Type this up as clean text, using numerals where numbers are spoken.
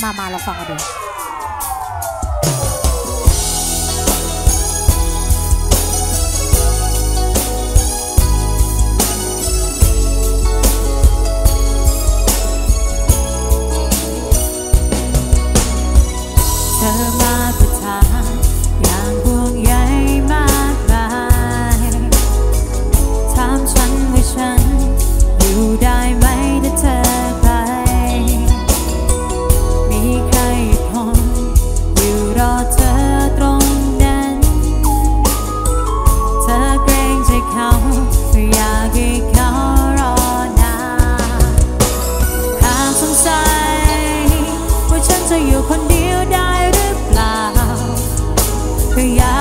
มาเราฟังกันดูเธอมาประทานอย่างห่วงใยมากมายถามฉันว่าฉันอยู่ได้ไหมถ้าเธอไปมีใครอีกคนอยู่รอเธอตรงนั้นเธอเกรงใจเขาไม่อยากให้เขารอนานหากสงสัยว่าฉันจะอยู่คนเดียวได้หรือเปล่าก็อยาก